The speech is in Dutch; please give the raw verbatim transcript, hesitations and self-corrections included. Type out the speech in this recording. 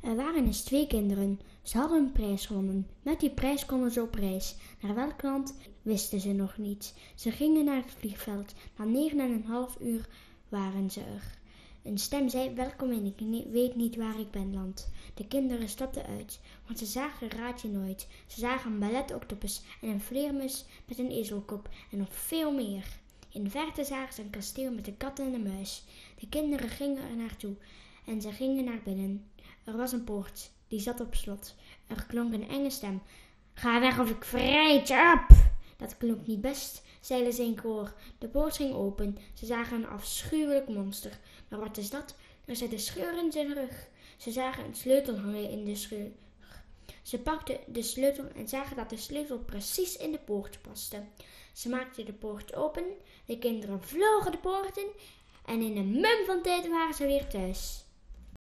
Er waren eens twee kinderen. Ze hadden een prijs gewonnen. Met die prijs konden ze op reis. Naar welk land wisten ze nog niet. Ze gingen naar het vliegveld. Na negen en een half uur waren ze er. Een stem zei: welkom in ik weet niet waar ik ben land. De kinderen stapten uit, want ze zagen Raadje nooit. Ze zagen een balletoctopus en een vleermus met een ezelkop en nog veel meer. In de verte zagen ze een kasteel met een kat en een muis. De kinderen gingen er naartoe en ze gingen naar binnen. Er was een poort, die zat op slot. Er klonk een enge stem: ga weg of ik vreet je op! Dat klonk niet best, zeiden ze in koor. De poort ging open. Ze zagen een afschuwelijk monster. Maar wat is dat? Er zit een scheur in zijn rug. Ze zagen een sleutel hangen in de scheur. Ze pakten de sleutel en zagen dat de sleutel precies in de poort paste. Ze maakten de poort open. De kinderen vlogen de poort in. En in een mum van tijd waren ze weer thuis.